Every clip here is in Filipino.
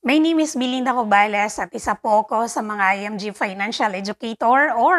My name is Belinda Cobales at isa po ako sa mga IMG Financial Educator or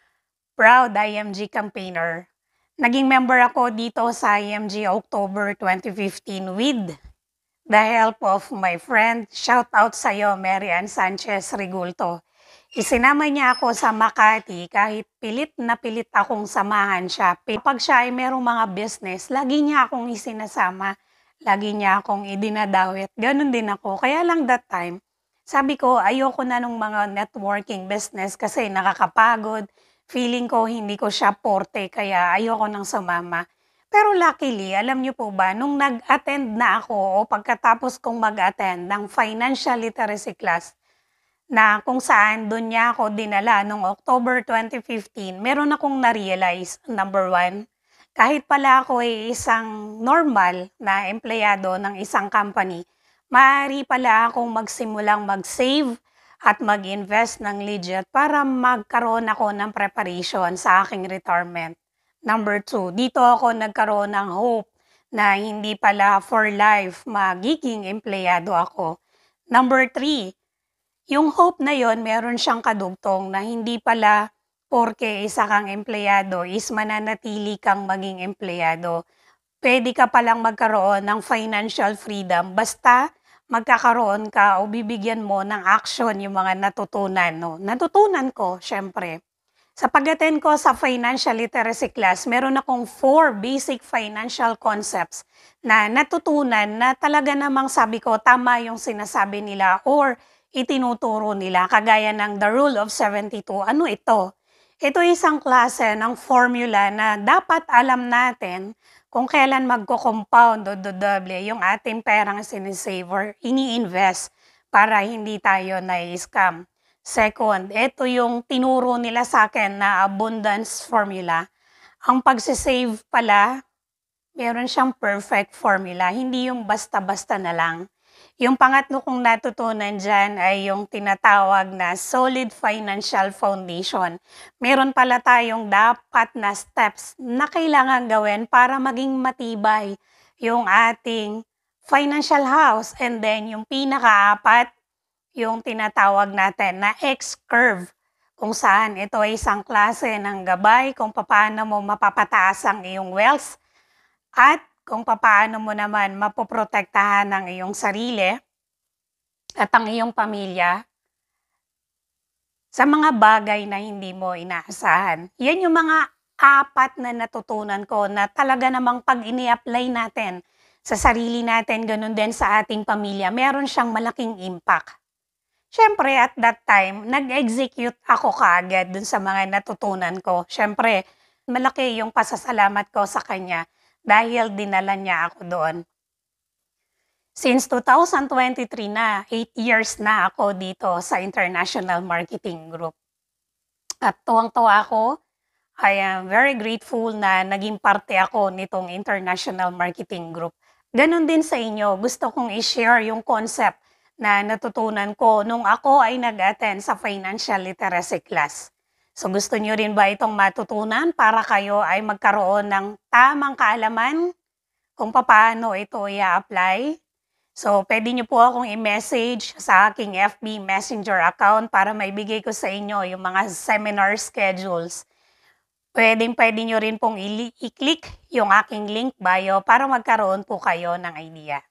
Proud IMG Campaigner. Naging member ako dito sa IMG October 2015 with the help of my friend. Shout out sa iyo, Mary Ann Sanchez Rigulto. Isinama niya ako sa Makati kahit pilit na pilit akong samahan siya. Kapag siya ay merong mga business, lagi niya akong isinasama. Lagi niya akong idinadawit. Ganon din ako. Kaya lang that time, sabi ko ayoko na nung mga networking business kasi nakakapagod. Feeling ko hindi ko siya porte kaya ayoko nang sumama. Pero luckily, alam niyo po ba, nung nag-attend na ako o pagkatapos kong mag-attend ng financial literacy class, na kung saan do'n niya ako dinala nung October 2015, meron akong na-realize, number one, kahit pala ako ay isang normal na empleyado ng isang company, maaari pala akong magsimulang mag-save at mag-invest ng legit para magkaroon ako ng preparation sa aking retirement. Number two, dito ako nagkaroon ng hope na hindi pala for life magiging empleyado ako. Number three, yung hope na yon meron siyang kadugtong na hindi pala porke isa kang empleyado is mananatili kang maging empleyado. Puwede ka palang magkaroon ng financial freedom basta magkakaroon ka o bibigyan mo ng action yung mga natutunan 'no. Natutunan ko siyempre. Sa pag-attend ko sa financial literacy class, meron akong 4 basic financial concepts na natutunan na talaga namang sabi ko tama yung sinasabi nila or itinuturo nila kagaya ng The Rule of 72. Ano ito? Ito isang klase ng formula na dapat alam natin kung kailan magko-compound o dodoble yung ating perang sinisave or ini-invest para hindi tayo nai-scam. Second, ito yung tinuro nila sa akin na abundance formula. Ang pagsisave pala, meron siyang perfect formula, hindi yung basta-basta na lang. Yung pangatlo kong natutunan diyan ay yung tinatawag na solid financial foundation. Meron pala tayong dapat na steps na kailangan gawin para maging matibay yung ating financial house. And then yung pinakaapat, yung tinatawag natin na X-curve, kung saan ito ay isang klase ng gabay kung paano mo mapapataas ang iyong wealth at kung papaano mo naman mapoprotektahan ang iyong sarili at ang iyong pamilya sa mga bagay na hindi mo inaasahan. Yan yung mga apat na natutunan ko na talaga namang pag ini-apply natin sa sarili natin, ganun din sa ating pamilya, meron siyang malaking impact. Siyempre, at that time, nag-execute ako kaagad dun sa mga natutunan ko. Siyempre, malaki yung pasasalamat ko sa kanya dahil dinala niya ako doon. Since 2023 na, 8 years na ako dito sa International Marketing Group. At tuwang-tuwa ako, I am very grateful na naging parte ako nitong International Marketing Group. Ganon din sa inyo, gusto kong i-share yung concept na natutunan ko nung ako ay nag-attend sa financial literacy class. So gusto nyo rin ba itong matutunan para kayo ay magkaroon ng tamang kaalaman kung paano ito i-apply? So pwede nyo po akong i-message sa aking FB Messenger account para maibigay ko sa inyo yung mga seminar schedules. Pwede nyo rin pong i-click yung aking link bio para magkaroon po kayo ng idea.